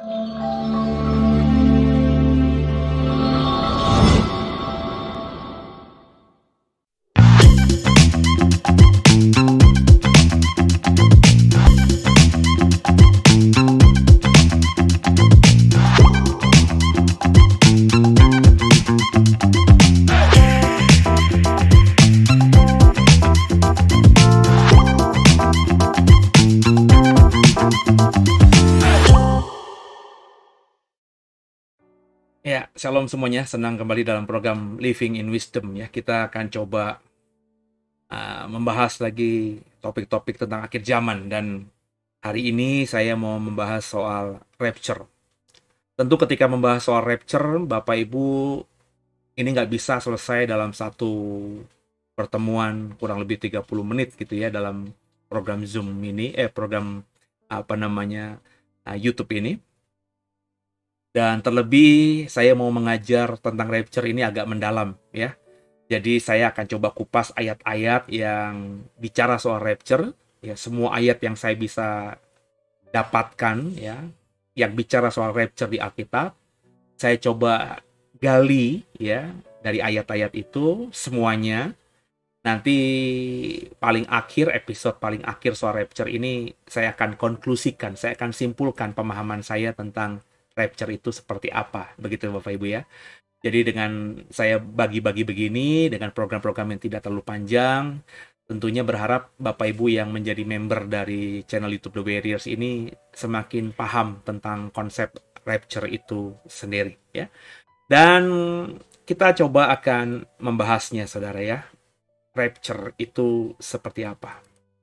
Ya, shalom semuanya. Senang kembali dalam program Living in Wisdom ya. Kita akan coba membahas lagi topik-topik tentang akhir zaman, dan hari ini saya mau membahas soal rapture. Tentu ketika membahas soal rapture, Bapak Ibu, ini nggak bisa selesai dalam satu pertemuan kurang lebih 30 menit gitu ya, dalam program Zoom ini, program YouTube ini. Dan terlebih saya mau mengajar tentang rapture ini agak mendalam ya. Jadi saya akan coba kupas ayat-ayat yang bicara soal rapture ya, semua ayat yang saya bisa dapatkan ya yang bicara soal rapture di Alkitab. Saya coba gali ya dari ayat-ayat itu semuanya. Nanti episode paling akhir soal rapture ini saya akan konklusikan, saya akan simpulkan pemahaman saya tentang rapture itu seperti apa, begitu Bapak Ibu ya. Jadi dengan saya bagi-bagi begini, dengan program-program yang tidak terlalu panjang, tentunya berharap Bapak Ibu yang menjadi member dari channel YouTube The Warriors ini semakin paham tentang konsep rapture itu sendiri ya. Dan kita coba akan membahasnya saudara ya. Rapture itu seperti apa?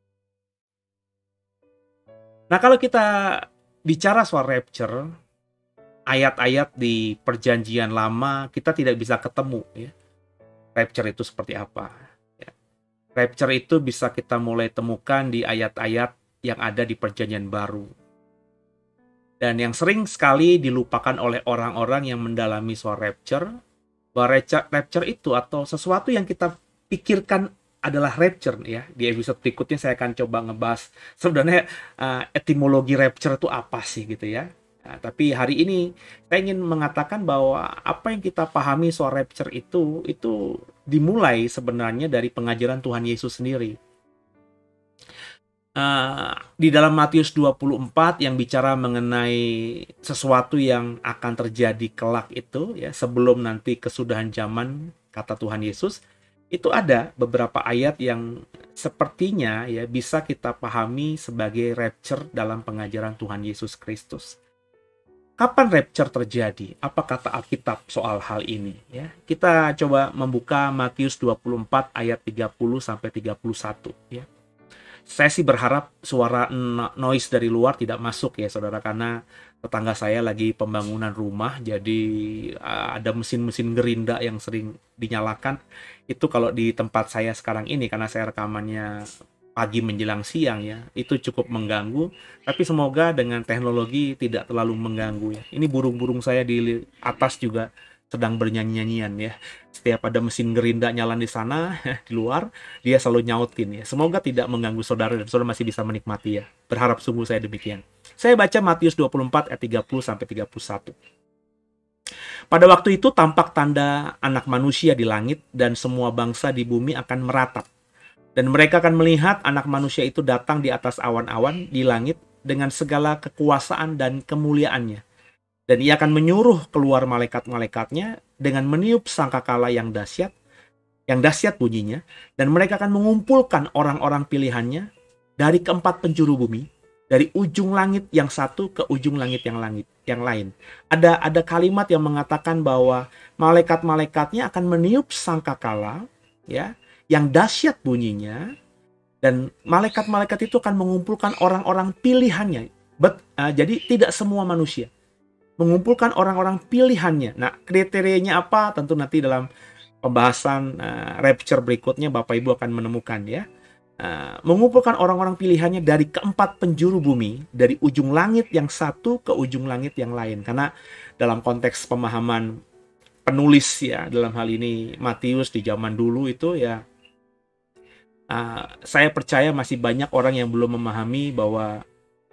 Nah, kalau kita bicara soal rapture, ayat-ayat di perjanjian lama kita tidak bisa ketemu ya. Rapture itu seperti apa ya. Rapture itu bisa kita mulai temukan di ayat-ayat yang ada di perjanjian baru. Dan yang sering sekali dilupakan oleh orang-orang yang mendalami soal rapture, bahwa rapture itu atau sesuatu yang kita pikirkan adalah rapture ya. Di episode berikutnya saya akan coba ngebahas sebenarnya etimologi rapture itu apa sih gitu ya. Nah, tapi hari ini saya ingin mengatakan bahwa apa yang kita pahami soal rapture itu dimulai sebenarnya dari pengajaran Tuhan Yesus sendiri. Di dalam Matius 24 yang bicara mengenai sesuatu yang akan terjadi kelak itu ya, sebelum nanti kesudahan zaman, kata Tuhan Yesus, itu ada beberapa ayat yang sepertinya ya bisa kita pahami sebagai rapture dalam pengajaran Tuhan Yesus Kristus. Kapan rapture terjadi? Apa kata Alkitab soal hal ini? Ya, kita coba membuka Matius 24 ayat 30 sampai 31 ya. Saya sih berharap suara noise dari luar tidak masuk ya saudara, karena tetangga saya lagi pembangunan rumah, jadi ada mesin-mesin gerinda yang sering dinyalakan. Itu kalau di tempat saya sekarang ini, karena saya rekamannya pagi menjelang siang ya, itu cukup mengganggu, tapi semoga dengan teknologi tidak terlalu mengganggu ya. Ini burung-burung saya di atas juga sedang bernyanyi-nyanyian ya. Setiap ada mesin gerinda nyala di sana, di luar, dia selalu nyautin ya. Semoga tidak mengganggu saudara dan saudara masih bisa menikmati ya. Berharap sungguh saya demikian. Saya baca Matius 24 ayat 30 sampai 31. Pada waktu itu tampak tanda anak manusia di langit, dan semua bangsa di bumi akan meratap. Dan mereka akan melihat anak manusia itu datang di atas awan-awan di langit dengan segala kekuasaan dan kemuliaannya. Dan ia akan menyuruh keluar malaikat-malaikatnya dengan meniup sangkakala yang dahsyat bunyinya. Dan mereka akan mengumpulkan orang-orang pilihannya dari keempat penjuru bumi, dari ujung langit yang satu ke ujung langit yang lain. Ada kalimat yang mengatakan bahwa malaikat-malaikatnya akan meniup sangkakala ya, yang dahsyat bunyinya, dan malaikat-malaikat itu akan mengumpulkan orang-orang pilihannya. Jadi tidak semua manusia, mengumpulkan orang-orang pilihannya. Nah, kriterianya apa? Tentu nanti dalam pembahasan rapture berikutnya Bapak Ibu akan menemukan ya. Mengumpulkan orang-orang pilihannya dari keempat penjuru bumi, dari ujung langit yang satu ke ujung langit yang lain. Karena dalam konteks pemahaman penulis ya, dalam hal ini Matius di zaman dulu itu ya, saya percaya masih banyak orang yang belum memahami bahwa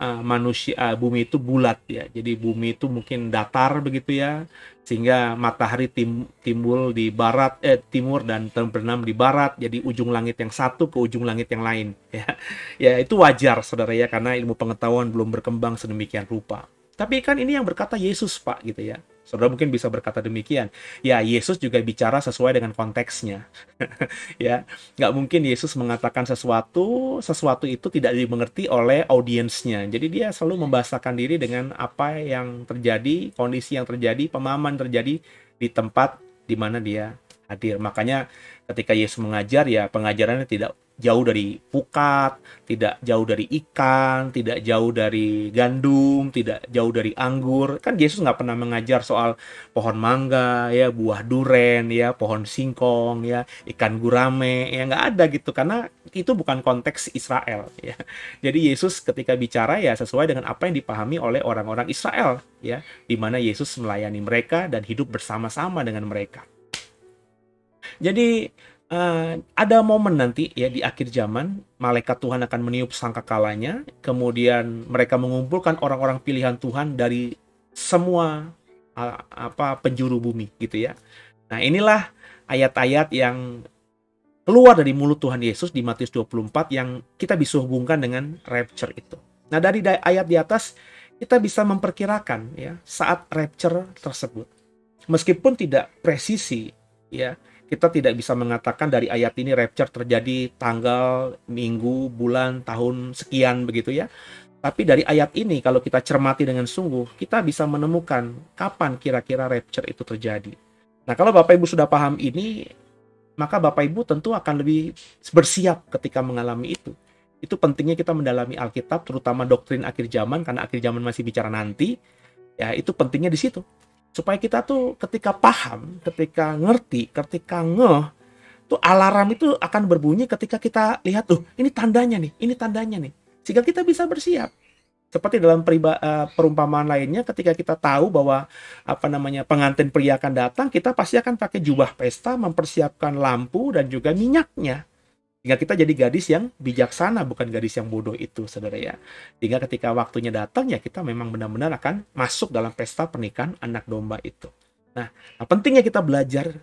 bumi itu bulat ya. Jadi bumi itu mungkin datar begitu ya, sehingga matahari timbul di timur dan terbenam di barat. Jadi ujung langit yang satu ke ujung langit yang lain ya. Ya itu wajar saudara ya, karena ilmu pengetahuan belum berkembang sedemikian rupa. Tapi kan ini yang berkata Yesus Pak gitu ya. Saudara mungkin bisa berkata demikian. Ya, Yesus juga bicara sesuai dengan konteksnya. Ya, nggak mungkin Yesus mengatakan sesuatu itu tidak dimengerti oleh audiensnya. Jadi dia selalu membahasakan diri dengan apa yang terjadi, kondisi yang terjadi, pemahaman terjadi di tempat di mana dia hadir. Makanya ketika Yesus mengajar, ya pengajarannya tidak jauh dari pukat, tidak jauh dari ikan, tidak jauh dari gandum, tidak jauh dari anggur. Kan Yesus nggak pernah mengajar soal pohon mangga, ya buah duren, ya pohon singkong, ya ikan gurame, ya nggak ada gitu. Karena itu bukan konteks Israel. Ya. Jadi Yesus ketika bicara ya sesuai dengan apa yang dipahami oleh orang-orang Israel, ya, di mana Yesus melayani mereka dan hidup bersama-sama dengan mereka. Jadi ada momen nanti ya di akhir zaman, malaikat Tuhan akan meniup sangkakalanya, kemudian mereka mengumpulkan orang-orang pilihan Tuhan dari semua penjuru bumi gitu ya. Nah, inilah ayat-ayat yang keluar dari mulut Tuhan Yesus di Matius 24 yang kita bisa hubungkan dengan rapture itu. Nah, dari ayat di atas kita bisa memperkirakan ya saat rapture tersebut. Meskipun tidak presisi ya, kita tidak bisa mengatakan dari ayat ini rapture terjadi tanggal, minggu, bulan, tahun sekian begitu ya. Tapi dari ayat ini kalau kita cermati dengan sungguh, kita bisa menemukan kapan kira-kira rapture itu terjadi. Nah, kalau Bapak Ibu sudah paham ini, maka Bapak Ibu tentu akan lebih bersiap ketika mengalami itu. Itu pentingnya kita mendalami Alkitab, terutama doktrin akhir zaman, karena akhir zaman masih bicara nanti. Ya, itu pentingnya di situ. Supaya kita tuh ketika paham, ketika ngerti, ketika ngeh, tuh alarm itu akan berbunyi ketika kita lihat, ini tandanya nih. Sehingga kita bisa bersiap. Seperti dalam perumpamaan lainnya, ketika kita tahu bahwa pengantin pria akan datang, kita pasti akan pakai jubah pesta, mempersiapkan lampu dan juga minyaknya. Sehingga kita jadi gadis yang bijaksana, bukan gadis yang bodoh itu, saudara ya. Sehingga ketika waktunya datang, ya kita memang benar-benar akan masuk dalam pesta pernikahan anak domba itu. Nah pentingnya kita belajar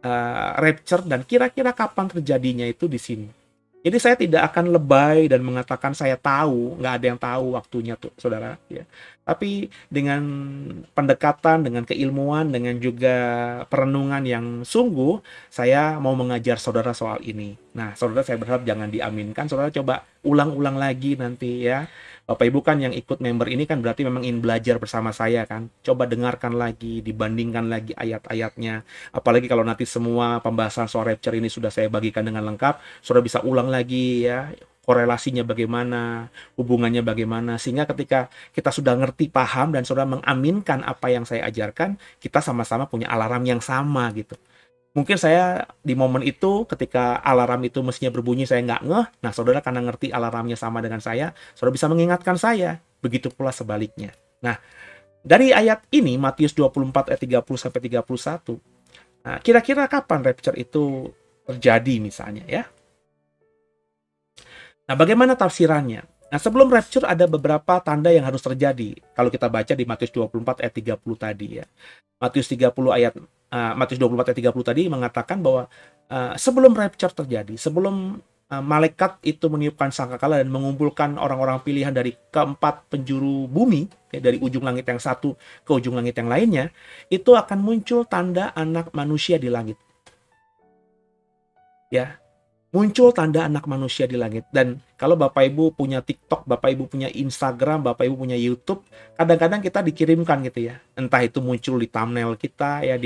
rapture dan kira-kira kapan terjadinya itu di sini. Jadi saya tidak akan lebay dan mengatakan saya tahu, nggak ada yang tahu waktunya tuh, saudara. Ya. Tapi dengan pendekatan, dengan keilmuan, dengan juga perenungan yang sungguh, saya mau mengajar saudara soal ini. Nah, saudara saya berharap jangan diaminkan, saudara coba ulang-ulang lagi nanti ya. Bapak Ibu kan yang ikut member ini kan berarti memang ingin belajar bersama saya kan. Coba dengarkan lagi, dibandingkan lagi ayat-ayatnya. Apalagi kalau nanti semua pembahasan soal rapture ini sudah saya bagikan dengan lengkap, saudara bisa ulang lagi ya, korelasinya bagaimana, hubungannya bagaimana, sehingga ketika kita sudah ngerti, paham, dan saudara mengaminkan apa yang saya ajarkan, kita sama-sama punya alarm yang sama gitu. Mungkin saya di momen itu ketika alarm itu mestinya berbunyi saya nggak ngeh, nah saudara karena ngerti alarmnya sama dengan saya, saudara bisa mengingatkan saya, begitu pula sebaliknya. Nah, dari ayat ini, Matius 24 ayat 30-31, nah kira-kira kapan rapture itu terjadi misalnya ya? Nah, bagaimana tafsirannya? Nah, sebelum rapture ada beberapa tanda yang harus terjadi. Kalau kita baca di Matius 24 ayat 30 tadi ya. Matius 24 ayat 30 tadi mengatakan bahwa sebelum rapture terjadi, sebelum malaikat itu meniupkan sangkakala dan mengumpulkan orang-orang pilihan dari keempat penjuru bumi, ya, dari ujung langit yang satu ke ujung langit yang lainnya, itu akan muncul tanda anak manusia di langit. Ya, muncul tanda anak manusia di langit. Dan kalau Bapak Ibu punya TikTok, Bapak Ibu punya Instagram, Bapak Ibu punya YouTube, kadang-kadang kita dikirimkan gitu ya. Entah itu muncul di thumbnail kita ya,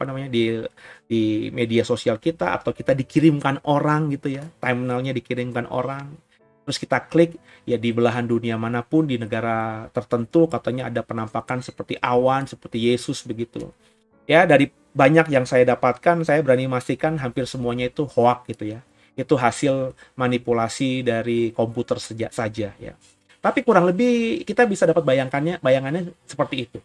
di media sosial kita, atau kita dikirimkan orang gitu ya. Thumbnailnya dikirimkan orang. Terus kita klik ya, di belahan dunia manapun, di negara tertentu katanya ada penampakan seperti awan, seperti Yesus begitu. Ya, dari banyak yang saya dapatkan, saya berani memastikan hampir semuanya itu hoax gitu ya. Itu hasil manipulasi dari komputer saja ya. Tapi kurang lebih kita bisa dapat bayangannya seperti itu.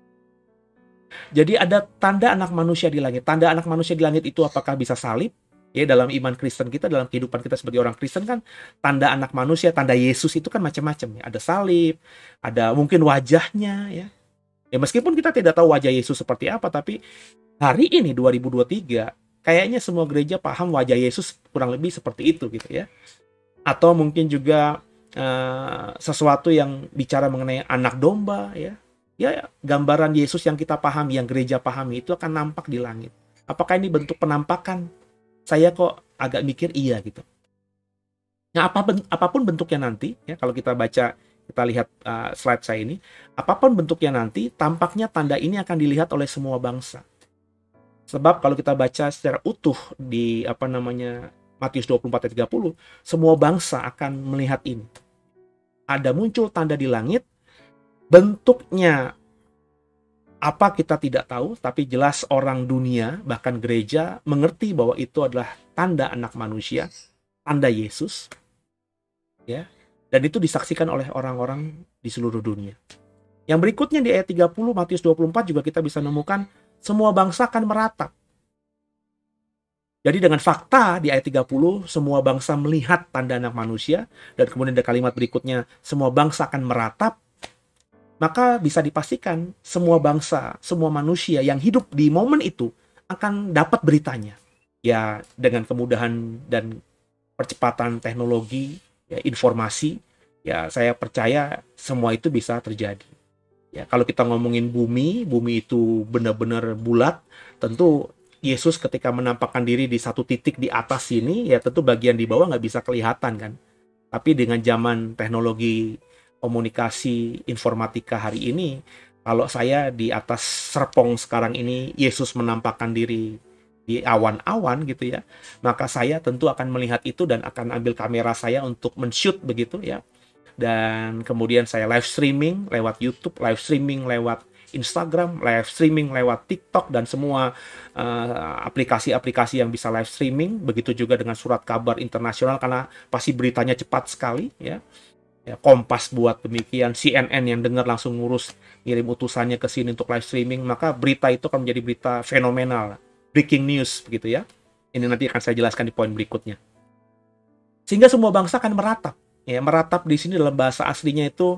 Jadi ada tanda anak manusia di langit. Tanda anak manusia di langit itu apakah bisa salib? Ya, dalam iman Kristen kita, dalam kehidupan kita sebagai orang Kristen kan, tanda anak manusia, tanda Yesus itu kan macam-macam ya. Ada salib, ada mungkin wajahnya ya. Ya meskipun kita tidak tahu wajah Yesus seperti apa, tapi hari ini 2023 kayaknya semua gereja paham wajah Yesus kurang lebih seperti itu gitu ya. Atau mungkin juga sesuatu yang bicara mengenai anak domba ya. Ya, gambaran Yesus yang kita pahami, yang gereja pahami itu akan nampak di langit. Apakah ini bentuk penampakan? Saya kok agak mikir iya gitu. Nah, apapun bentuknya nanti, ya kalau kita baca, kita lihat slide saya ini, apapun bentuknya nanti, tampaknya tanda ini akan dilihat oleh semua bangsa. Sebab kalau kita baca secara utuh di Matius 24 ayat 30, semua bangsa akan melihat ini. Ada muncul tanda di langit, bentuknya apa kita tidak tahu, tapi jelas orang dunia, bahkan gereja, mengerti bahwa itu adalah tanda anak manusia, tanda Yesus, ya. Dan itu disaksikan oleh orang-orang di seluruh dunia. Yang berikutnya di ayat 30, Matius 24 juga kita bisa menemukan semua bangsa akan meratap. Jadi dengan fakta di ayat 30, semua bangsa melihat tanda anak manusia, dan kemudian di kalimat berikutnya, semua bangsa akan meratap, maka bisa dipastikan semua bangsa, semua manusia yang hidup di momen itu akan dapat beritanya. Ya, dengan kemudahan dan percepatan teknologi, ya, informasi, ya saya percaya semua itu bisa terjadi. Ya, kalau kita ngomongin bumi itu benar-benar bulat, tentu Yesus ketika menampakkan diri di satu titik di atas sini, ya tentu bagian di bawah nggak bisa kelihatan kan. Tapi dengan zaman teknologi komunikasi informatika hari ini, kalau saya di atas Serpong sekarang ini, Yesus menampakkan diri di awan-awan gitu ya, maka saya tentu akan melihat itu dan akan ambil kamera saya untuk men-shoot begitu ya. Dan kemudian saya live streaming lewat YouTube, live streaming lewat Instagram, live streaming lewat TikTok, dan semua aplikasi-aplikasi yang bisa live streaming. Begitu juga dengan surat kabar internasional, karena pasti beritanya cepat sekali ya. Ya, Kompas buat demikian, CNN yang dengar langsung ngurus ngirim utusannya ke sini untuk live streaming, maka berita itu akan menjadi berita fenomenal, breaking news begitu ya. Ini nanti akan saya jelaskan di poin berikutnya. Sehingga semua bangsa akan meratap. Ya, meratap di sini dalam bahasa aslinya itu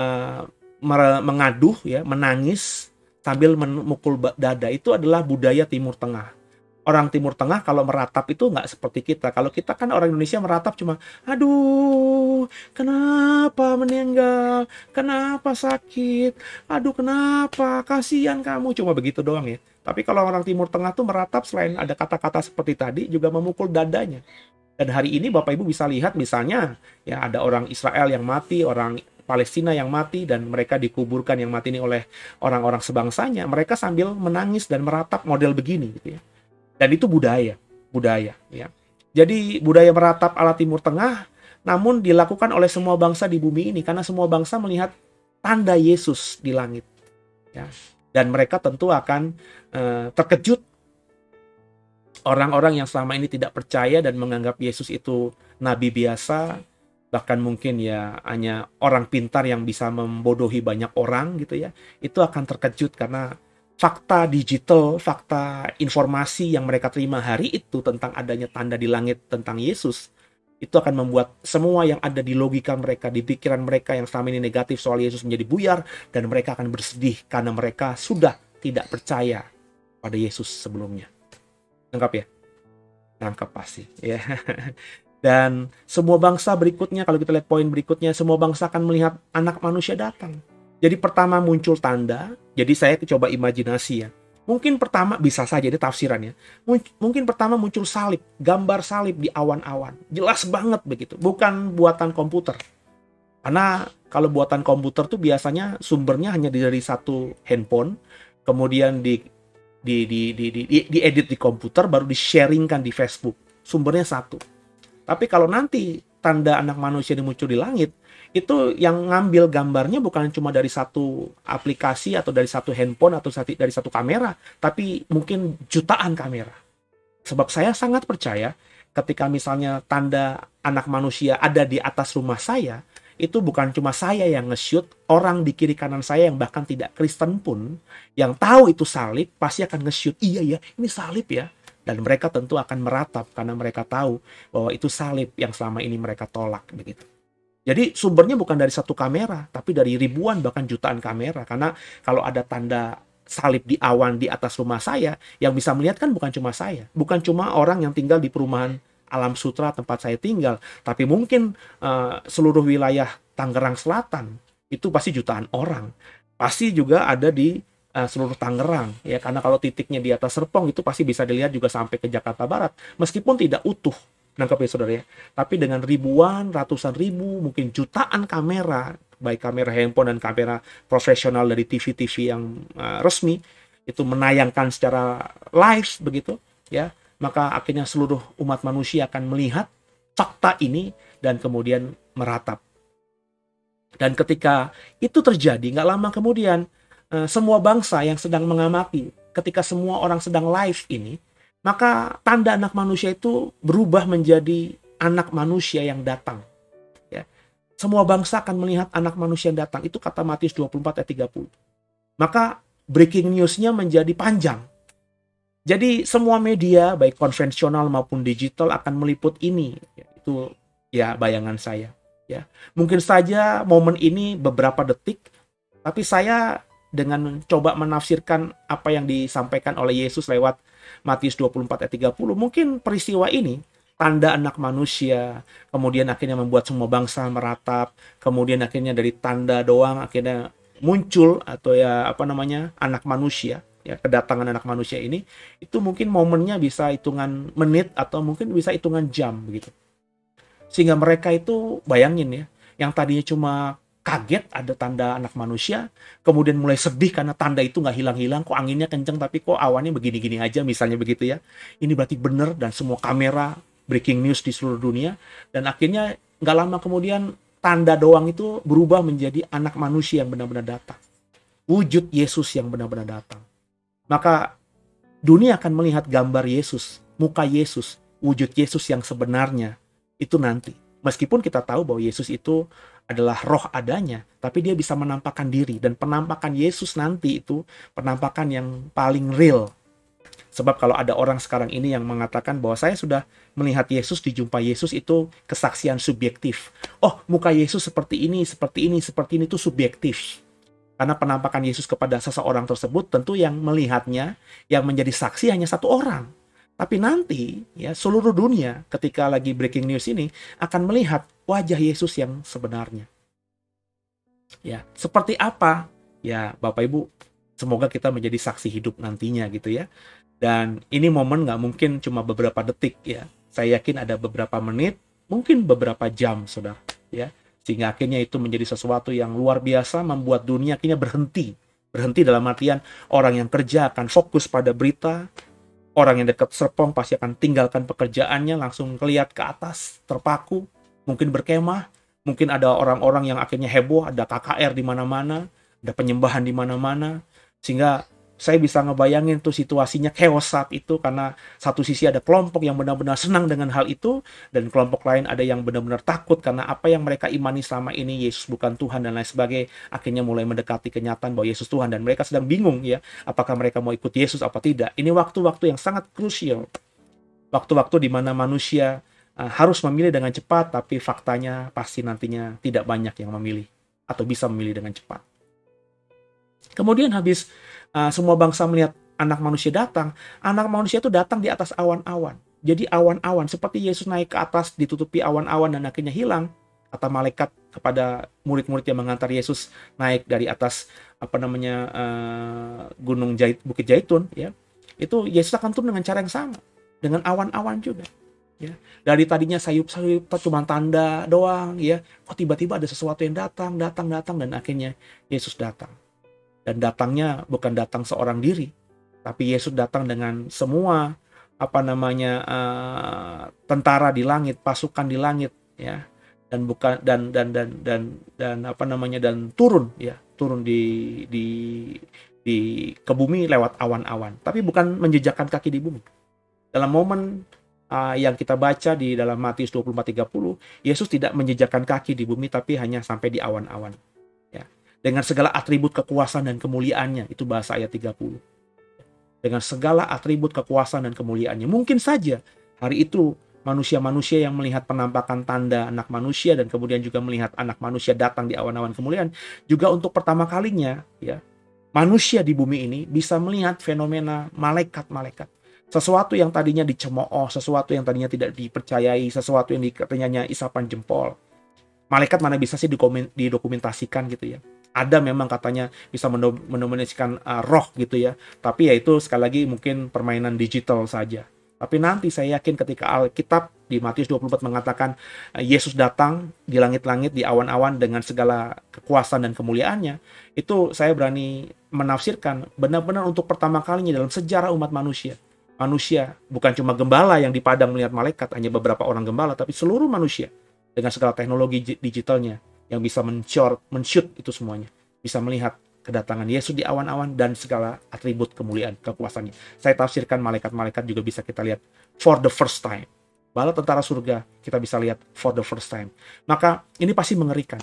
mengaduh ya, menangis sambil memukul dada. Itu adalah budaya Timur Tengah. Orang Timur Tengah kalau meratap itu nggak seperti kita. Kalau kita kan orang Indonesia meratap cuma, aduh, kenapa meninggal? Kenapa sakit? Aduh, kenapa? Kasihan kamu. Cuma begitu doang ya. Tapi kalau orang Timur Tengah tuh meratap, selain ada kata-kata seperti tadi, juga memukul dadanya. Dan hari ini Bapak Ibu bisa lihat misalnya, ya ada orang Israel yang mati, orang Palestina yang mati, dan mereka dikuburkan yang mati ini oleh orang-orang sebangsanya. Mereka sambil menangis dan meratap model begini gitu ya. Dan itu budaya ya. Jadi budaya meratap ala Timur Tengah, namun dilakukan oleh semua bangsa di bumi ini, karena semua bangsa melihat tanda Yesus di langit ya. Dan mereka tentu akan terkejut. Orang-orang yang selama ini tidak percaya dan menganggap Yesus itu nabi biasa, bahkan mungkin ya hanya orang pintar yang bisa membodohi banyak orang gitu ya, itu akan terkejut karena fakta digital, fakta informasi yang mereka terima hari itu tentang adanya tanda di langit tentang Yesus, itu akan membuat semua yang ada di logika mereka, di pikiran mereka yang selama ini negatif soal Yesus menjadi buyar, dan mereka akan bersedih karena mereka sudah tidak percaya pada Yesus sebelumnya. Nangkap ya? Nangkap pasti ya. Dan semua bangsa berikutnya, kalau kita lihat poin berikutnya, semua bangsa akan melihat anak manusia datang. Jadi pertama muncul tanda, jadi saya coba imajinasi ya. Mungkin pertama bisa saja ini tafsirannya. Mungkin pertama muncul salib, gambar salib di awan-awan. Jelas banget begitu, bukan buatan komputer. Karena kalau buatan komputer tuh biasanya sumbernya hanya dari satu handphone, kemudian diedit di komputer, baru di-sharingkan di Facebook. Sumbernya satu. Tapi kalau nanti tanda anak manusia ini muncul di langit, itu yang ngambil gambarnya bukan cuma dari satu aplikasi atau dari satu handphone atau dari satu kamera, tapi mungkin jutaan kamera. Sebab saya sangat percaya ketika misalnya tanda anak manusia ada di atas rumah saya, itu bukan cuma saya yang nge-shoot, orang di kiri kanan saya yang bahkan tidak Kristen pun, yang tahu itu salib, pasti akan nge-shoot. Iya ya, ini salib ya. Dan mereka tentu akan meratap karena mereka tahu bahwa itu salib yang selama ini mereka tolak begitu. Jadi sumbernya bukan dari satu kamera, tapi dari ribuan bahkan jutaan kamera. Karena kalau ada tanda salib di awan di atas rumah saya, yang bisa melihat kan bukan cuma saya, bukan cuma orang yang tinggal di perumahan Alam Sutra tempat saya tinggal, tapi mungkin seluruh wilayah Tangerang Selatan itu pasti jutaan orang. Pasti juga ada di seluruh Tangerang ya, karena kalau titiknya di atas Serpong itu pasti bisa dilihat juga sampai ke Jakarta Barat, meskipun tidak utuh, nangkep ya saudara ya, tapi dengan ribuan, ratusan ribu, mungkin jutaan kamera, baik kamera handphone dan kamera profesional dari TV-TV yang resmi itu menayangkan secara live begitu ya, maka akhirnya seluruh umat manusia akan melihat fakta ini dan kemudian meratap. Dan ketika itu terjadi, nggak lama kemudian semua bangsa yang sedang mengamati, ketika semua orang sedang live ini, maka tanda anak manusia itu berubah menjadi anak manusia yang datang. Ya. Semua bangsa akan melihat anak manusia yang datang. Itu kata Matius 24 ayat 30. Maka breaking news-nya menjadi panjang. Jadi semua media, baik konvensional maupun digital akan meliput ini. Itu ya bayangan saya. Ya. Mungkin saja momen ini beberapa detik, tapi saya dengan coba menafsirkan apa yang disampaikan oleh Yesus lewat Matius 24 ayat 30, mungkin peristiwa ini, tanda anak manusia, kemudian akhirnya membuat semua bangsa meratap, kemudian akhirnya dari tanda doang akhirnya muncul atau ya apa namanya anak manusia, ya kedatangan anak manusia ini, itu mungkin momennya bisa hitungan menit atau mungkin bisa hitungan jam begitu. Sehingga mereka itu bayangin ya, yang tadinya cuma kaget ada tanda anak manusia, kemudian mulai sedih karena tanda itu nggak hilang-hilang, kok anginnya kenceng tapi kok awannya begini-gini aja misalnya begitu ya. Ini berarti benar dan semua kamera breaking news di seluruh dunia, dan akhirnya nggak lama kemudian tanda doang itu berubah menjadi anak manusia yang benar-benar datang. Wujud Yesus yang benar-benar datang. Maka dunia akan melihat gambar Yesus, muka Yesus, wujud Yesus yang sebenarnya itu nanti. Meskipun kita tahu bahwa Yesus itu adalah roh adanya, tapi dia bisa menampakkan diri. Dan penampakan Yesus nanti itu penampakan yang paling real. Sebab kalau ada orang sekarang ini yang mengatakan bahwa saya sudah melihat Yesus, dijumpa Yesus, itu kesaksian subjektif. Oh, muka Yesus seperti ini, seperti ini, seperti ini, itu subjektif. Karena penampakan Yesus kepada seseorang tersebut tentu yang melihatnya, yang menjadi saksi hanya satu orang. Tapi nanti ya seluruh dunia ketika lagi breaking news ini akan melihat wajah Yesus yang sebenarnya. Ya, seperti apa? Ya, Bapak Ibu, semoga kita menjadi saksi hidup nantinya gitu ya. Dan ini momen nggak mungkin cuma beberapa detik ya. Saya yakin ada beberapa menit, mungkin beberapa jam, saudara. Ya, sehingga akhirnya itu menjadi sesuatu yang luar biasa, membuat dunia akhirnya berhenti. Berhenti dalam artian orang yang kerja akan fokus pada berita. Orang yang dekat Serpong pasti akan tinggalkan pekerjaannya, langsung ngeliat ke atas, terpaku, mungkin berkemah, mungkin ada orang-orang yang akhirnya heboh, ada KKR di mana-mana, ada penyembahan di mana-mana, sehingga saya bisa ngebayangin tuh situasinya chaos saat itu, karena satu sisi ada kelompok yang benar-benar senang dengan hal itu, dan kelompok lain ada yang benar-benar takut karena apa yang mereka imani selama ini, Yesus bukan Tuhan dan lain sebagainya, akhirnya mulai mendekati kenyataan bahwa Yesus Tuhan, dan mereka sedang bingung ya, apakah mereka mau ikut Yesus apa tidak. Ini waktu-waktu yang sangat krusial, waktu-waktu di mana manusia harus memilih dengan cepat, tapi faktanya pasti nantinya tidak banyak yang memilih atau bisa memilih dengan cepat. Kemudian habis semua bangsa melihat anak manusia datang, anak manusia itu datang di atas awan-awan. Jadi awan-awan, seperti Yesus naik ke atas, ditutupi awan-awan dan akhirnya hilang. Kata malaikat kepada murid-murid yang mengantar Yesus naik dari atas gunung Bukit Zaitun, ya. Itu Yesus akan turun dengan cara yang sama, dengan awan-awan juga. Ya. Dari tadinya sayup-sayup cuma tanda doang, ya. Kok tiba-tiba ada sesuatu yang datang dan akhirnya Yesus datang. Dan datangnya bukan datang seorang diri, tapi Yesus datang dengan semua tentara di langit, pasukan di langit, ya, dan bukan dan turun ke bumi lewat awan-awan, tapi bukan menjejakkan kaki di bumi. Dalam momen yang kita baca di dalam Matius 24:30, Yesus tidak menjejakkan kaki di bumi, tapi hanya sampai di awan-awan. Dengan segala atribut kekuasaan dan kemuliaannya, itu bahasa ayat 30. dengan segala atribut kekuasaan dan kemuliaannya. Mungkin saja hari itu manusia-manusia yang melihat penampakan tanda anak manusia dan kemudian juga melihat anak manusia datang di awan-awan kemuliaan, juga untuk pertama kalinya ya, manusia di bumi ini bisa melihat fenomena malaikat-malaikat. Sesuatu yang tadinya dicemooh, sesuatu yang tadinya tidak dipercayai, sesuatu yang katanya isapan jempol. Malaikat mana bisa sih didokumentasikan gitu ya. Ada memang katanya bisa mendominasikan roh gitu ya. Tapi ya itu sekali lagi mungkin permainan digital saja. Tapi nanti saya yakin ketika Alkitab di Matius 24 mengatakan Yesus datang di langit-langit, di awan-awan dengan segala kekuasaan dan kemuliaannya, itu saya berani menafsirkan benar-benar untuk pertama kalinya dalam sejarah umat manusia. Manusia bukan cuma gembala yang di padang melihat malaikat, hanya beberapa orang gembala, tapi seluruh manusia dengan segala teknologi digitalnya yang bisa men-shoot itu semuanya. Bisa melihat kedatangan Yesus di awan-awan dan segala atribut kemuliaan, kekuasaannya. Saya tafsirkan malaikat-malaikat juga bisa kita lihat for the first time. Bala tentara surga kita bisa lihat for the first time. Maka ini pasti mengerikan.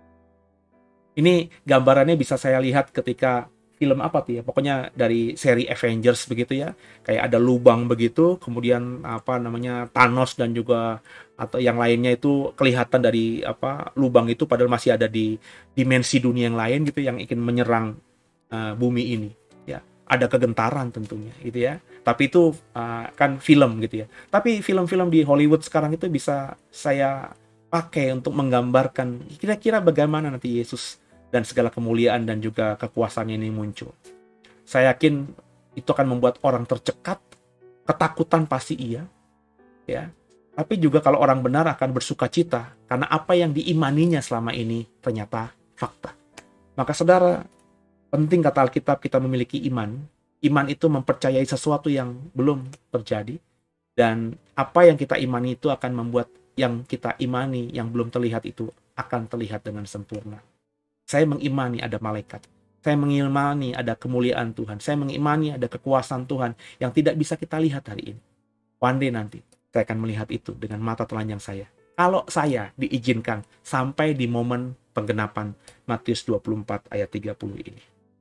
Ini gambarannya bisa saya lihat ketika film apa tuh ya, pokoknya dari seri Avengers begitu ya, kayak ada lubang begitu, kemudian apa namanya Thanos dan juga atau yang lainnya itu kelihatan dari apa lubang itu padahal masih ada di dimensi dunia yang lain gitu yang ingin menyerang bumi ini ya. Ada kegentaran tentunya gitu ya, tapi itu kan film gitu ya. Tapi film-film di Hollywood sekarang itu bisa saya pakai untuk menggambarkan kira-kira bagaimana nanti Yesus dan segala kemuliaan dan juga kekuasaan ini muncul. Saya yakin itu akan membuat orang tercekat, ketakutan pasti iya, ya. Tapi juga kalau orang benar akan bersuka cita karena apa yang diimaninya selama ini ternyata fakta. Maka saudara, penting kata Alkitab kita memiliki iman. Iman itu mempercayai sesuatu yang belum terjadi dan apa yang kita imani itu akan membuat yang kita imani yang belum terlihat itu akan terlihat dengan sempurna. Saya mengimani ada malaikat. Saya mengimani ada kemuliaan Tuhan. Saya mengimani ada kekuasaan Tuhan yang tidak bisa kita lihat hari ini. One day nanti, saya akan melihat itu dengan mata telanjang saya. Kalau saya diizinkan sampai di momen penggenapan Matius 24 ayat 30 ini.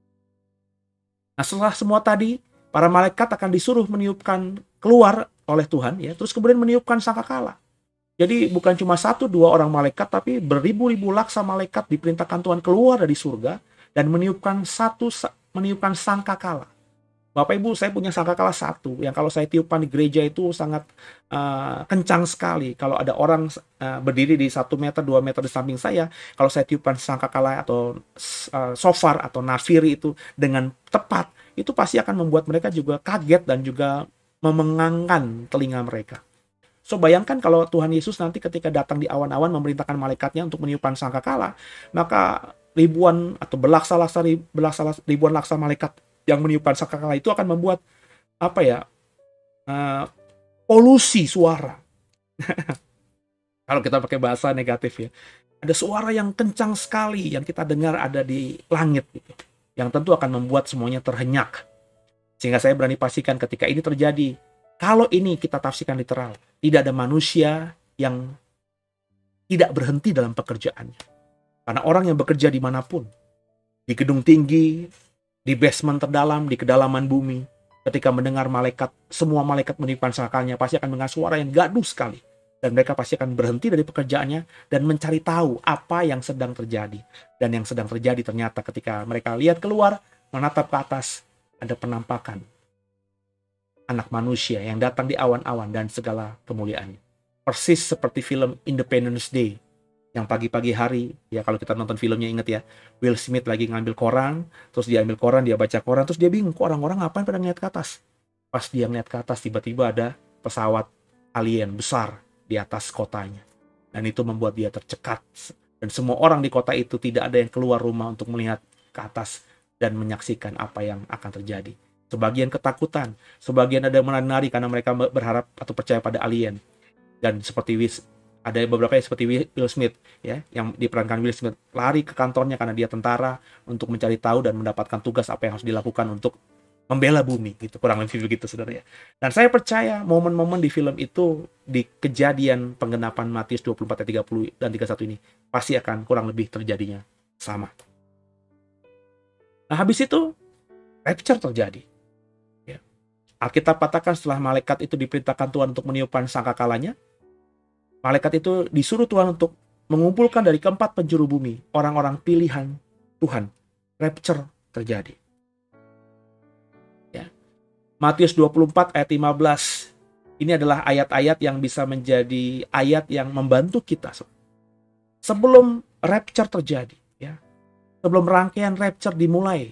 Nah setelah semua tadi, para malaikat akan disuruh meniupkan keluar oleh Tuhan, ya, terus kemudian meniupkan sangkakala. Jadi bukan cuma 1-2 orang malaikat, tapi beribu-ribu laksa malaikat diperintahkan Tuhan keluar dari surga dan meniupkan sangkakala. Bapak Ibu, saya punya sangkakala 1 yang kalau saya tiupkan di gereja itu sangat kencang sekali. Kalau ada orang berdiri di 1 meter, 2 meter di samping saya, kalau saya tiupkan sangkakala atau shofar atau nafiri itu dengan tepat, itu pasti akan membuat mereka juga kaget dan juga memengangkan telinga mereka. So bayangkan kalau Tuhan Yesus nanti ketika datang di awan-awan memerintahkan malaikatnya untuk meniupkan sangkakala, maka ribuan atau ribuan laksa malaikat yang meniupkan sangkakala itu akan membuat apa ya polusi suara. Kalau kita pakai bahasa negatif ya, ada suara yang kencang sekali yang kita dengar ada di langit gitu, yang tentu akan membuat semuanya terhenyak. Sehingga saya berani pastikan ketika ini terjadi, kalau ini kita tafsirkan literal, tidak ada manusia yang tidak berhenti dalam pekerjaannya. Karena orang yang bekerja dimanapun, di gedung tinggi, di basement terdalam, di kedalaman bumi, ketika mendengar malaikat, semua malaikat meniupkan sangkakalanya, pasti akan mendengar suara yang gaduh sekali. Dan mereka pasti akan berhenti dari pekerjaannya dan mencari tahu apa yang sedang terjadi. Dan yang sedang terjadi ternyata ketika mereka lihat keluar, menatap ke atas, ada penampakan anak manusia yang datang di awan-awan dan segala kemuliaannya. Persis seperti film Independence Day yang pagi-pagi hari, ya kalau kita nonton filmnya ingat ya, Will Smith lagi ngambil koran, terus dia ambil koran, dia baca koran, terus dia bingung, kok orang-orang ngapain pada ngeliat ke atas? Pas dia ngeliat ke atas, tiba-tiba ada pesawat alien besar di atas kotanya. Dan itu membuat dia tercekat. Dan semua orang di kota itu tidak ada yang keluar rumah untuk melihat ke atas dan menyaksikan apa yang akan terjadi. Sebagian ketakutan, sebagian ada yang menari karena mereka berharap atau percaya pada alien. Dan seperti ada beberapa yang seperti Will Smith ya, yang diperankan Will Smith lari ke kantornya karena dia tentara untuk mencari tahu dan mendapatkan tugas apa yang harus dilakukan untuk membela bumi gitu, kurang lebih begitu saudara ya. Dan saya percaya momen-momen di film itu di kejadian penggenapan Matius 24 ayat 30 dan 31 ini pasti akan kurang lebih terjadinya sama. Nah habis itu rapture terjadi. Alkitab katakan setelah malaikat itu diperintahkan Tuhan untuk meniupkan sangkakalanya, malaikat itu disuruh Tuhan untuk mengumpulkan dari keempat penjuru bumi orang-orang pilihan Tuhan. Rapture terjadi. Ya. Matius 24 ayat 15. Ini adalah ayat-ayat yang bisa menjadi ayat yang membantu kita sebelum rapture terjadi, ya. Sebelum rangkaian rapture dimulai.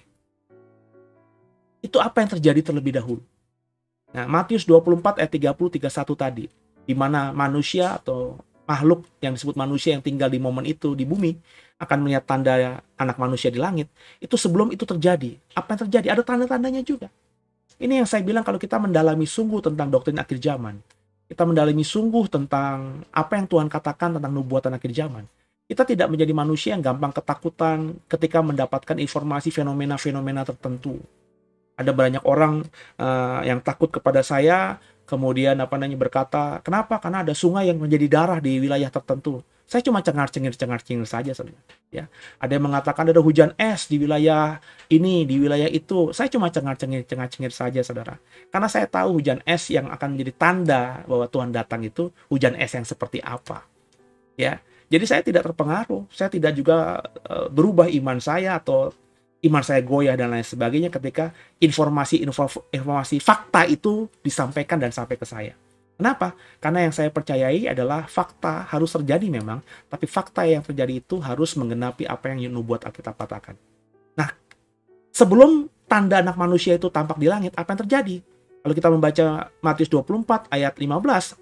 Itu apa yang terjadi terlebih dahulu. Nah, Matius 24 ayat 30-31 tadi, di mana manusia atau makhluk yang disebut manusia yang tinggal di momen itu di bumi akan melihat tanda anak manusia di langit. Itu sebelum itu terjadi. Apa yang terjadi? Ada tanda-tandanya juga. Ini yang saya bilang kalau kita mendalami sungguh tentang doktrin akhir zaman. Kita mendalami sungguh tentang apa yang Tuhan katakan tentang nubuatan akhir zaman. Kita tidak menjadi manusia yang gampang ketakutan ketika mendapatkan informasi fenomena-fenomena tertentu. Ada banyak orang yang takut kepada saya, kemudian berkata, kenapa? Karena ada sungai yang menjadi darah di wilayah tertentu. Saya cuma cengar-cengir saja, saudara. Ya, ada yang mengatakan ada hujan es di wilayah ini, di wilayah itu. Saya cuma cengar-cengir saja, saudara. Karena saya tahu hujan es yang akan menjadi tanda bahwa Tuhan datang itu hujan es yang seperti apa. Ya, jadi saya tidak terpengaruh. Saya tidak juga berubah iman saya atau iman saya goyah dan lain sebagainya ketika informasi fakta itu disampaikan dan sampai ke saya. Kenapa? Karena yang saya percayai adalah fakta harus terjadi memang, tapi fakta yang terjadi itu harus menggenapi apa yang nubuat Alkitab katakan. Nah, sebelum tanda anak manusia itu tampak di langit, apa yang terjadi? Kalau kita membaca Matius 24 ayat 15,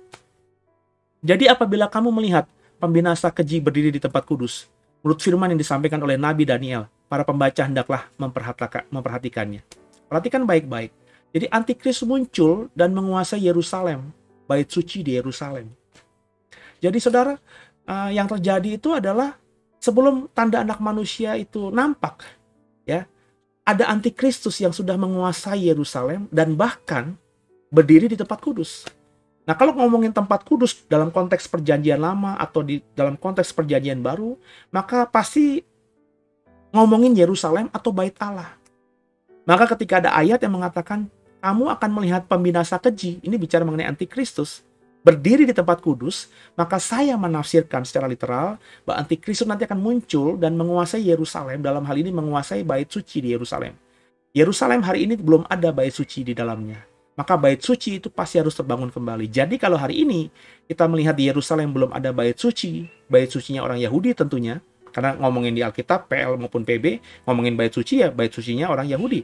jadi apabila kamu melihat pembinasa keji berdiri di tempat kudus, menurut firman yang disampaikan oleh Nabi Daniel, para pembaca hendaklah memperhatikannya. Perhatikan baik-baik. Jadi antikris muncul dan menguasai Yerusalem, bait suci di Yerusalem. Jadi saudara, yang terjadi itu adalah sebelum tanda anak manusia itu nampak, ya, ada antikristus yang sudah menguasai Yerusalem dan bahkan berdiri di tempat kudus. Nah, kalau ngomongin tempat kudus dalam konteks perjanjian lama atau dalam konteks perjanjian baru, maka pasti ngomongin Yerusalem atau bait Allah. Maka ketika ada ayat yang mengatakan kamu akan melihat pembinasa keji, ini bicara mengenai antikristus, berdiri di tempat kudus, maka saya menafsirkan secara literal bahwa antikristus nanti akan muncul dan menguasai Yerusalem, dalam hal ini menguasai bait suci di Yerusalem. Yerusalem hari ini belum ada bait suci di dalamnya. Maka bait suci itu pasti harus terbangun kembali. Jadi kalau hari ini kita melihat di Yerusalem belum ada bait sucinya orang Yahudi tentunya, karena ngomongin di Alkitab, PL maupun PB, ngomongin bait suci ya bait sucinya orang Yahudi.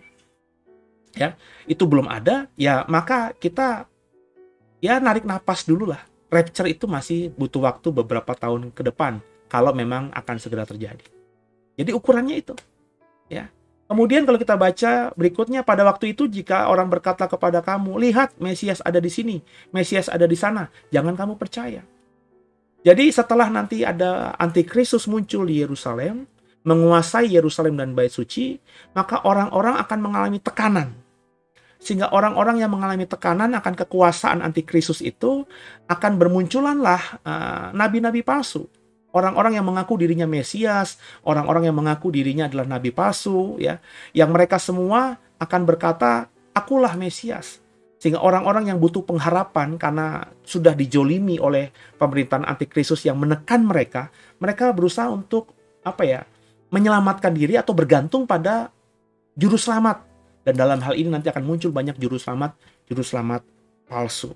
Ya, itu belum ada, ya maka kita ya narik napas dulu lah. Rapture itu masih butuh waktu beberapa tahun ke depan kalau memang akan segera terjadi. Jadi ukurannya itu. Ya. Kemudian kalau kita baca berikutnya, pada waktu itu jika orang berkata kepada kamu, lihat Mesias ada di sini, Mesias ada di sana, jangan kamu percaya. Jadi setelah nanti ada antikristus muncul di Yerusalem, menguasai Yerusalem dan bait suci, maka orang-orang akan mengalami tekanan. Sehingga orang-orang yang mengalami tekanan akan kekuasaan antikristus itu akan bermunculanlah nabi-nabi palsu. Orang-orang yang mengaku dirinya Mesias, orang-orang yang mengaku dirinya adalah nabi palsu, ya, yang mereka semua akan berkata, akulah Mesias. Sehingga orang-orang yang butuh pengharapan karena sudah dijolimi oleh pemerintahan antikristus yang menekan mereka, mereka berusaha untuk menyelamatkan diri atau bergantung pada juru selamat. Dan dalam hal ini nanti akan muncul banyak juru selamat palsu.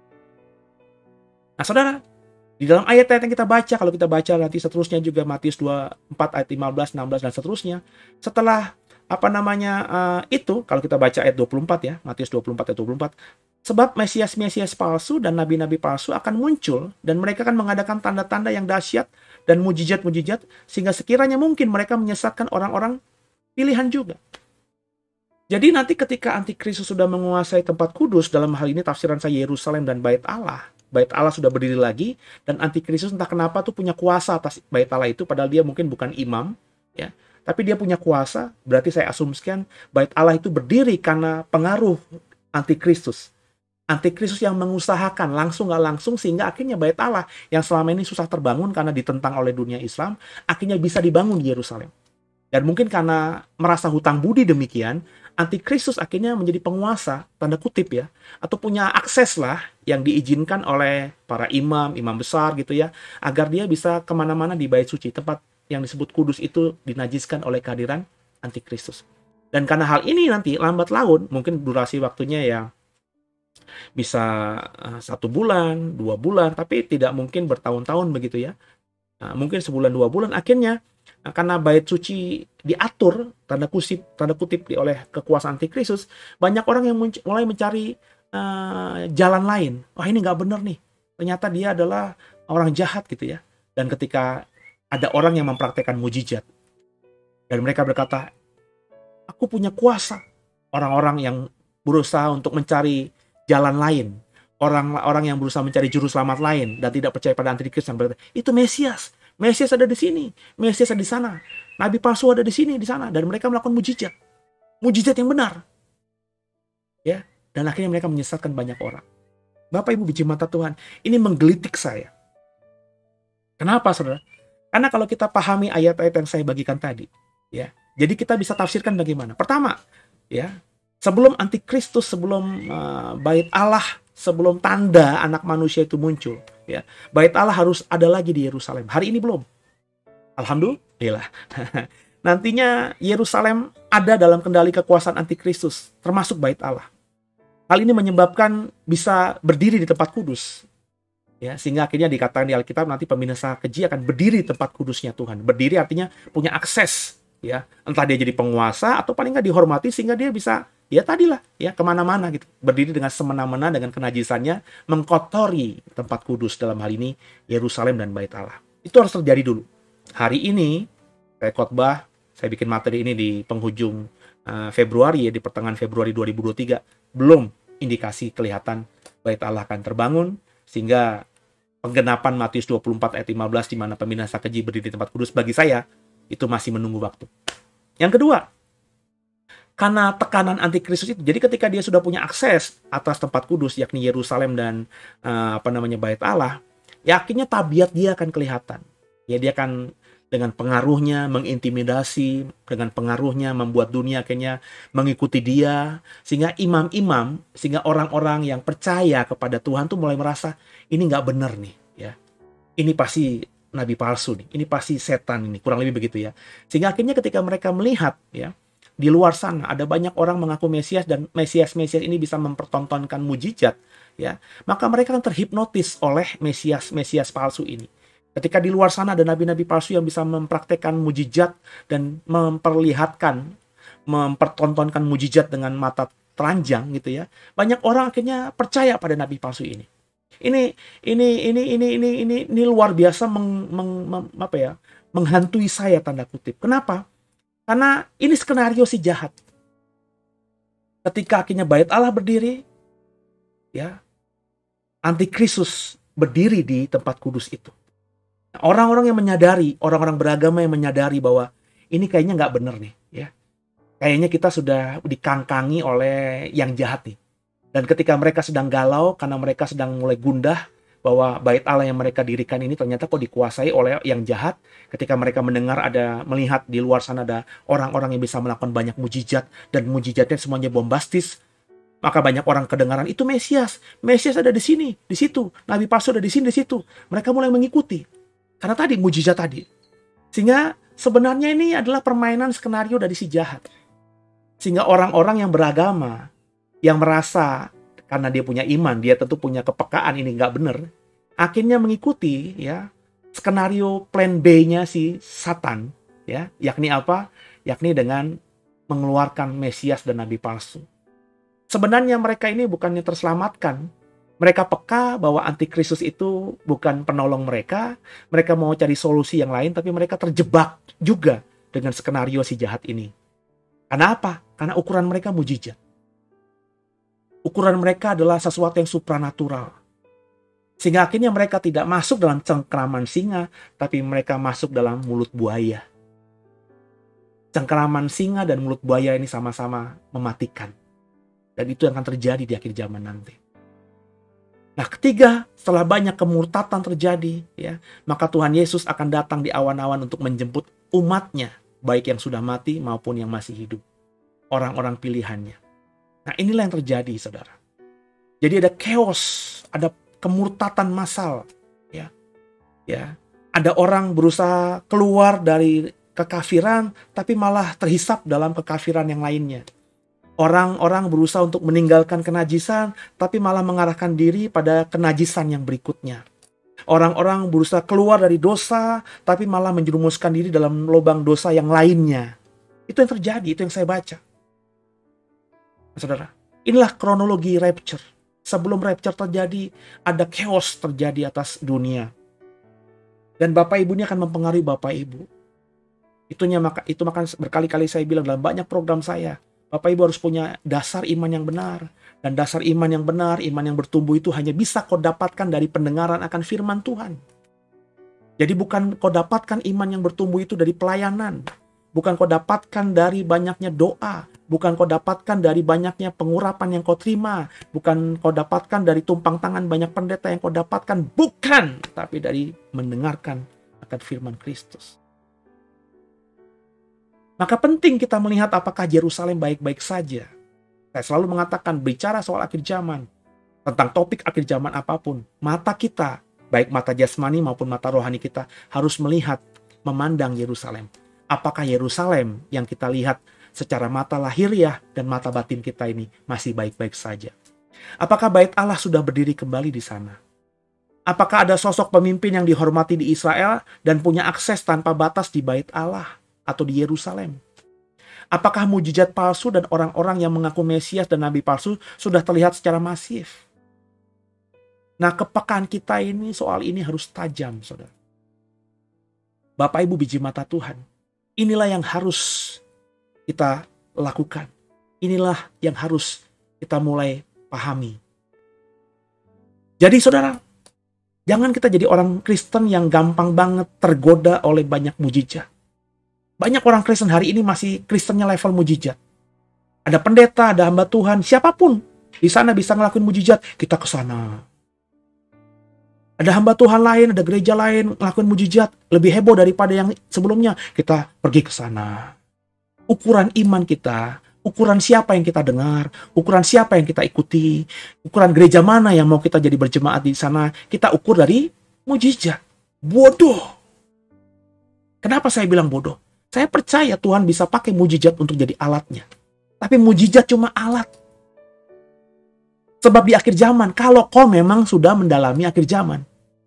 Nah, saudara, di dalam ayat-ayat yang kita baca, kalau kita baca nanti seterusnya juga Matius 24 ayat 15, 16 dan seterusnya, setelah itu kalau kita baca ayat 24 ya, Matius 24 ayat 24, sebab Mesias palsu dan nabi-nabi palsu akan muncul dan mereka akan mengadakan tanda-tanda yang dahsyat dan mujizat-mujizat sehingga sekiranya mungkin mereka menyesatkan orang-orang pilihan juga. Jadi nanti ketika antikristus sudah menguasai tempat kudus, dalam hal ini tafsiran saya Yerusalem dan bait Allah sudah berdiri lagi dan antikristus entah kenapa tuh punya kuasa atas bait Allah itu, padahal dia mungkin bukan imam, ya. Tapi dia punya kuasa, berarti saya asumsikan bait Allah itu berdiri karena pengaruh antikristus. Antikristus yang mengusahakan langsung nggak langsung sehingga akhirnya bait Allah yang selama ini susah terbangun karena ditentang oleh dunia Islam, akhirnya bisa dibangun di Yerusalem. Dan mungkin karena merasa hutang budi demikian, antikristus akhirnya menjadi penguasa, tanda kutip ya, atau punya akses lah yang diizinkan oleh para imam, imam besar gitu ya, agar dia bisa kemana-mana di bait suci, tempat yang disebut kudus itu dinajiskan oleh kehadiran antikristus. Dan karena hal ini nanti lambat laun, mungkin durasi waktunya ya bisa 1 bulan, 2 bulan, tapi tidak mungkin bertahun-tahun begitu ya. Mungkin sebulan 2 bulan, akhirnya karena bait suci diatur tanda kutip oleh kekuasaan antikristus, banyak orang yang mulai mencari jalan lain. Wah, ini nggak benar nih, ternyata dia adalah orang jahat gitu ya. Dan ketika ada orang yang mempraktekkan mujizat dan mereka berkata, aku punya kuasa, orang-orang yang berusaha untuk mencari jalan lain, orang-orang yang berusaha mencari juru selamat lain dan tidak percaya pada antikristus, yang berkata, itu Mesias ada di sini, Mesias ada di sana, nabi palsu ada di sini, di sana, dan mereka melakukan mujizat yang benar, ya. Dan akhirnya mereka menyesatkan banyak orang. Bapak Ibu biji mata Tuhan, ini menggelitik saya. Kenapa, saudara? Karena kalau kita pahami ayat-ayat yang saya bagikan tadi, ya, jadi kita bisa tafsirkan bagaimana. Pertama, ya, sebelum antikristus, sebelum bait Allah, sebelum tanda anak manusia itu muncul, ya, bait Allah harus ada lagi di Yerusalem. Hari ini belum. Alhamdulillah. Nantinya Yerusalem ada dalam kendali kekuasaan antikristus, termasuk bait Allah. Hal ini menyebabkan bisa berdiri di tempat kudus. Ya, sehingga akhirnya dikatakan di Alkitab nanti pemirsa keji akan berdiri di tempat kudusnya Tuhan. Berdiri artinya punya akses, ya, entah dia jadi penguasa atau paling nggak dihormati sehingga dia bisa, ya tadilah, ya, kemana-mana gitu, berdiri dengan semena-mena dengan kenajisannya, mengkotori tempat kudus, dalam hal ini Yerusalem dan bait Allah. Itu harus terjadi dulu. Hari ini saya khotbah, saya bikin materi ini di penghujung Februari, ya, di pertengahan Februari 2023, belum indikasi kelihatan bait Allah akan terbangun, sehingga penggenapan Matius 24 ayat 15 di mana pemirsa keji berdiri di tempat kudus, bagi saya itu masih menunggu waktu. Yang kedua, karena tekanan antikristus itu, jadi ketika dia sudah punya akses atas tempat kudus, yakni Yerusalem dan bait Allah, ya akhirnya tabiat dia akan kelihatan. Ya, dia akan dengan pengaruhnya mengintimidasi, dengan pengaruhnya membuat dunia akhirnya mengikuti dia, sehingga imam-imam, sehingga orang-orang yang percaya kepada Tuhan tuh mulai merasa ini nggak benar nih, ya. Ini pasti nabi palsu nih, ini pasti setan ini, kurang lebih begitu ya. Sehingga akhirnya ketika mereka melihat, ya, di luar sana ada banyak orang mengaku Mesias dan Mesias ini bisa mempertontonkan mujizat, ya, maka mereka akan terhipnotis oleh Mesias palsu ini. Ketika di luar sana ada nabi-nabi palsu yang bisa mempraktekkan mujizat dan mempertontonkan mujizat dengan mata telanjang gitu ya, banyak orang akhirnya percaya pada nabi palsu ini. Ini luar biasa menghantui saya, tanda kutip. Kenapa? Karena ini skenario si jahat. Ketika akhirnya bait Allah berdiri, ya, antikristus berdiri di tempat kudus itu. Orang-orang yang menyadari, orang-orang beragama yang menyadari bahwa ini kayaknya nggak benar nih, ya. Kayaknya kita sudah dikangkangi oleh yang jahat nih. Dan ketika mereka sedang galau, karena mereka sedang mulai gundah bahwa bait Allah yang mereka dirikan ini ternyata kok dikuasai oleh yang jahat. Ketika mereka melihat di luar sana ada orang-orang yang bisa melakukan banyak mujizat, dan mujizatnya semuanya bombastis, maka banyak orang kedengaran itu Mesias ada di sini, di situ, nabi palsu ada di sini, di situ. Mereka mulai mengikuti. Karena tadi mujizat tadi. Sehingga sebenarnya ini adalah permainan skenario dari si jahat. Sehingga orang-orang yang beragama, yang merasa karena dia punya iman, dia tentu punya kepekaan ini nggak benar, akhirnya mengikuti, ya, skenario plan B-nya si Satan, ya, yakni apa? Yakni dengan mengeluarkan Mesias dan nabi palsu. Sebenarnya mereka ini bukannya terselamatkan. Mereka peka bahwa antikristus itu bukan penolong mereka. Mereka mau cari solusi yang lain, tapi mereka terjebak juga dengan skenario si jahat ini. Karena apa? Karena ukuran mereka mujizat. Ukuran mereka adalah sesuatu yang supranatural. Sehingga akhirnya mereka tidak masuk dalam cengkraman singa, tapi mereka masuk dalam mulut buaya. Cengkraman singa dan mulut buaya ini sama-sama mematikan. Dan itu yang akan terjadi di akhir zaman nanti. Nah, ketiga, setelah banyak kemurtatan terjadi, ya, maka Tuhan Yesus akan datang di awan-awan untuk menjemput umatnya, baik yang sudah mati maupun yang masih hidup. orang-orang pilihannya. Nah, inilah yang terjadi, saudara. Jadi ada chaos, ada kemurtatan massal, ya. Ya. Ada orang berusaha keluar dari kekafiran, tapi malah terhisap dalam kekafiran yang lainnya. Orang-orang berusaha untuk meninggalkan kenajisan, tapi malah mengarahkan diri pada kenajisan yang berikutnya. Orang-orang berusaha keluar dari dosa, tapi malah menjerumuskan diri dalam lubang dosa yang lainnya. Itu yang terjadi, itu yang saya baca. Saudara, inilah kronologi rapture. Sebelum rapture terjadi, ada chaos terjadi atas dunia. Dan Bapak Ibu ini akan mempengaruhi Bapak Ibu. Itu maka berkali-kali saya bilang dalam banyak program saya, Bapak Ibu harus punya dasar iman yang benar. Dan dasar iman yang benar, iman yang bertumbuh itu hanya bisa kau dapatkan dari pendengaran akan firman Tuhan. Jadi bukan kau dapatkan iman yang bertumbuh itu dari pelayanan. Bukan kau dapatkan dari banyaknya doa. Bukan kau dapatkan dari banyaknya pengurapan yang kau terima. Bukan kau dapatkan dari tumpang tangan banyak pendeta yang kau dapatkan. Bukan. Tapi dari mendengarkan akan firman Kristus. Maka penting kita melihat apakah Yerusalem baik-baik saja. Saya selalu mengatakan bicara soal akhir zaman. Tentang topik akhir zaman apapun. Mata kita, baik mata jasmani maupun mata rohani kita, harus melihat, memandang Yerusalem. Apakah Yerusalem yang kita lihat secara mata lahiriah dan mata batin kita ini masih baik-baik saja? Apakah bait Allah sudah berdiri kembali di sana? Apakah ada sosok pemimpin yang dihormati di Israel dan punya akses tanpa batas di bait Allah atau di Yerusalem? Apakah mujizat palsu dan orang-orang yang mengaku Mesias dan Nabi palsu sudah terlihat secara masif? Nah, kepekaan kita ini soal ini harus tajam, saudara. Bapak Ibu biji mata Tuhan, inilah yang harus kita lakukan. Inilah yang harus kita mulai pahami. Jadi saudara, jangan kita jadi orang Kristen yang gampang banget tergoda oleh banyak mujizat. Banyak orang Kristen hari ini masih Kristennya level mujizat. Ada pendeta, ada hamba Tuhan, siapapun di sana bisa ngelakuin mujizat, kita ke sana. Ada hamba Tuhan lain, ada gereja lain ngelakuin mujizat lebih heboh daripada yang sebelumnya, kita pergi ke sana. Ukuran iman kita, ukuran siapa yang kita dengar, ukuran siapa yang kita ikuti, ukuran gereja mana yang mau kita jadi berjemaat di sana, kita ukur dari mujizat. Bodoh. Kenapa saya bilang bodoh? Saya percaya Tuhan bisa pakai mujizat untuk jadi alatnya. Tapi mujizat cuma alat. Sebab di akhir zaman, kalau kau memang sudah mendalami akhir zaman,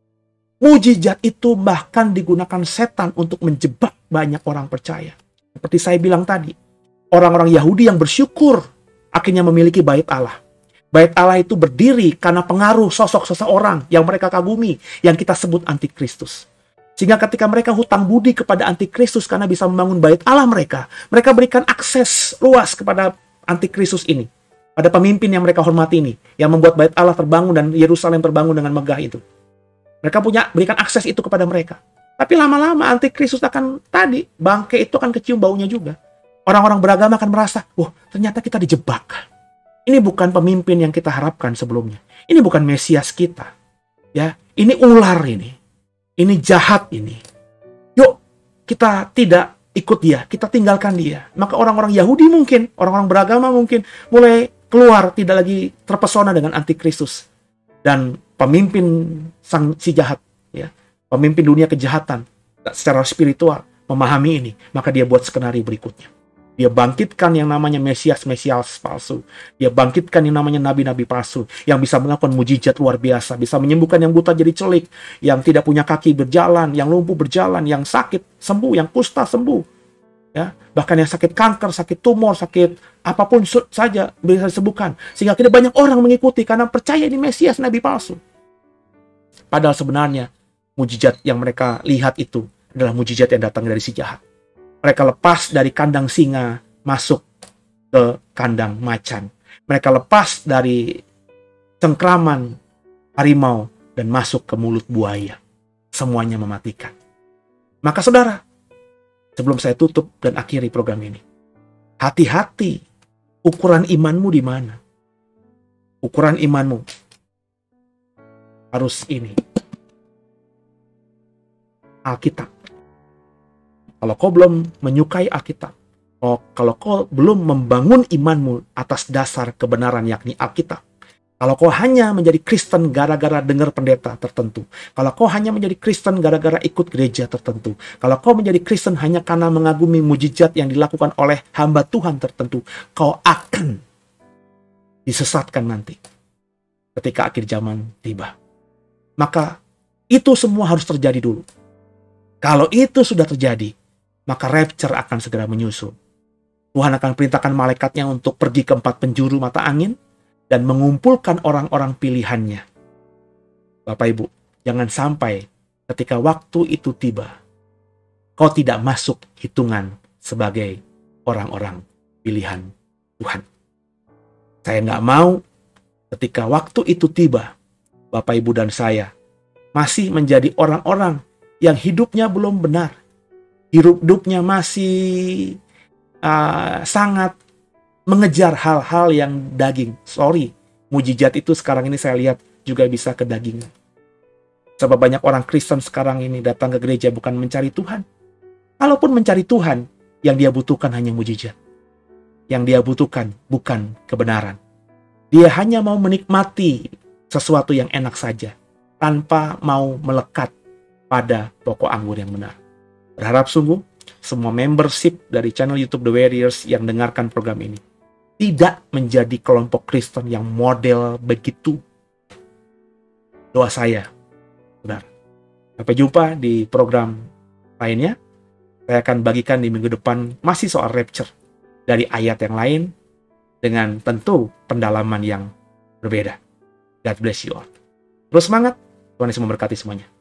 mujizat itu bahkan digunakan setan untuk menjebak banyak orang percaya. Seperti saya bilang tadi, orang-orang Yahudi yang bersyukur akhirnya memiliki bait Allah. Bait Allah itu berdiri karena pengaruh sosok seseorang yang mereka kagumi, yang kita sebut antikristus. Sehingga ketika mereka hutang budi kepada antikristus karena bisa membangun bait Allah mereka berikan akses luas kepada antikristus ini. Pada pemimpin yang mereka hormati ini, yang membuat bait Allah terbangun dan Yerusalem terbangun dengan megah itu. Mereka berikan akses itu kepada mereka. Tapi lama-lama antikristus akan bangke itu akan kecium baunya juga. Orang-orang beragama akan merasa, wah ternyata kita dijebak. Ini bukan pemimpin yang kita harapkan sebelumnya. Ini bukan Mesias kita. Ya, ini ular ini. Ini jahat ini. Yuk, kita tidak ikut dia, kita tinggalkan dia. Maka orang-orang Yahudi mungkin, orang-orang beragama mungkin mulai keluar, tidak lagi terpesona dengan antikristus. Dan pemimpin si jahat, ya, pemimpin dunia kejahatan secara spiritual memahami ini, maka dia buat skenario berikutnya. Dia bangkitkan yang namanya Mesias palsu. Dia bangkitkan yang namanya nabi-nabi palsu yang bisa melakukan mujizat luar biasa, bisa menyembuhkan yang buta jadi celik, yang tidak punya kaki berjalan, yang lumpuh berjalan, yang sakit sembuh, yang kusta sembuh. Ya, bahkan yang sakit kanker, sakit tumor, sakit apapun saja bisa disembuhkan. Sehingga akhirnya banyak orang mengikuti karena percaya ini Mesias nabi palsu. Padahal sebenarnya mujizat yang mereka lihat itu adalah mujizat yang datang dari si jahat. Mereka lepas dari kandang singa, masuk ke kandang macan. Mereka lepas dari cengkraman harimau dan masuk ke mulut buaya. Semuanya mematikan. Maka saudara, sebelum saya tutup dan akhiri program ini, hati-hati, ukuran imanmu di mana? Ukuran imanmu harus ini. Alkitab. Kalau kau belum menyukai Alkitab, Oh, kalau kau belum membangun imanmu atas dasar kebenaran yakni Alkitab, kalau kau hanya menjadi Kristen gara-gara dengar pendeta tertentu, kalau kau hanya menjadi Kristen gara-gara ikut gereja tertentu, kalau kau menjadi Kristen hanya karena mengagumi mujizat yang dilakukan oleh hamba Tuhan tertentu, kau akan disesatkan nanti ketika akhir zaman tiba. Maka itu semua harus terjadi dulu. Kalau itu sudah terjadi, maka rapture akan segera menyusul. Tuhan akan perintahkan malaikatnya untuk pergi ke 4 penjuru mata angin dan mengumpulkan orang-orang pilihannya. Bapak Ibu, jangan sampai ketika waktu itu tiba, kau tidak masuk hitungan sebagai orang-orang pilihan Tuhan. Saya nggak mau ketika waktu itu tiba, Bapak Ibu dan saya masih menjadi orang-orang yang hidupnya belum benar. Hidupnya masih sangat mengejar hal-hal yang daging. Sorry, mujizat itu sekarang ini saya lihat juga bisa ke daging. Sebab banyak orang Kristen sekarang ini datang ke gereja bukan mencari Tuhan. Kalaupun mencari Tuhan, yang dia butuhkan hanya mujizat. Yang dia butuhkan bukan kebenaran. Dia hanya mau menikmati sesuatu yang enak saja, tanpa mau melekat pada pokok anggur yang benar. Berharap sungguh semua membership dari channel YouTube The Warriors yang dengarkan program ini tidak menjadi kelompok Kristen yang model begitu. Doa saya, benar. Sampai jumpa di program lainnya. Saya akan bagikan di minggu depan masih soal rapture dari ayat yang lain dengan tentu pendalaman yang berbeda. God bless you all. Terus semangat, Tuhan Yesus memberkati semuanya.